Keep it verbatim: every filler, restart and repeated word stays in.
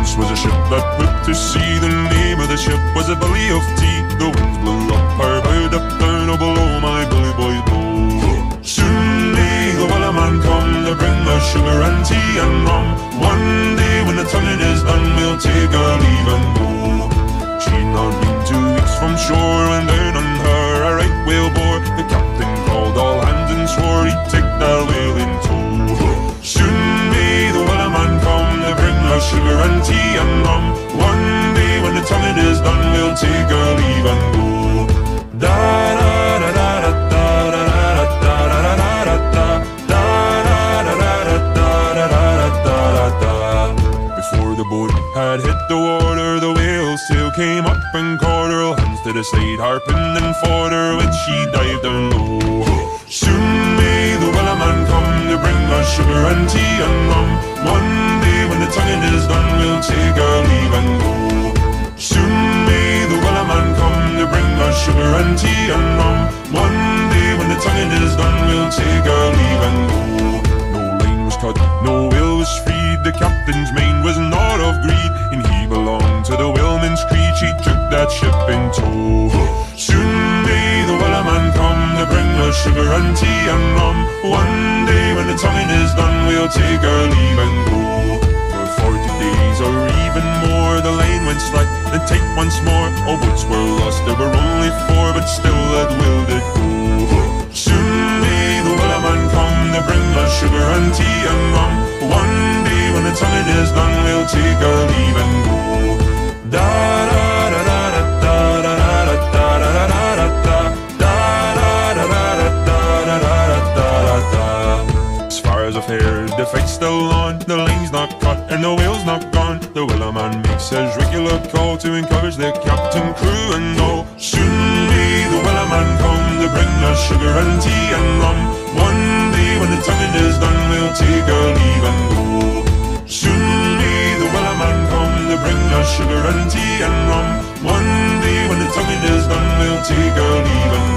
once was a ship that put to sea. The name of the ship was a Belly of Tea. The winds blew up her bow, up down, oh below my bully boys blow. Soon may the Wellerman come to bring us sugar and tea and rum. One day when the tonguing is done, we'll take our leave and go. She'd not been two weeks from shore when down on her a right whale bore. The captain called all hands and swore he'd take that whale in tow. Soon may the Wellerman come to bring us sugar and tea and rum. One day when the tonguing is done, we'll take our leave and go. Da da da da da da da da da da da da da. Before the boat had hit the water, the whale's tail came up and caught her. Hands to the side, harping and fought her when she dived down low. Soon may the Wellerman come to bring us sugar and tea and rum. One day when the tonguing is done, we'll take our leave and go. Soon may the Wellerman come to bring us sugar and tea and rum. One day when the tonguing is done, we'll take our leave and go. No line was cut, no whale was freed. The captain's mind was not of greed, and he belonged to the whaleman's creed. She took that ship in tow. Soon may the Wellerman come to bring us sugar and tea and rum. One day when the tonguing is done, we'll take our leave and go. For forty days or even more, the line went slack and tight once more. All boats were lost, there were only four, but still that will did go. Soon may the Wellerman come to bring us sugar and tea and rum. One day when the tonguing is done, we'll take our leave and go. Da da da da da da da da da da da da da. As far as I've heard, the fight's still on. The line's not cut and the whale's not gone. The Wellerman makes his regular call to encourage the captain, crew and all. Soon may the Wellerman come to bring us sugar and tea and rum. One day when the tonguing is done, we'll take our leave and go. Soon may the Wellerman come to bring us sugar and tea and rum. One day when the tonguing is done, we'll take our leave and go.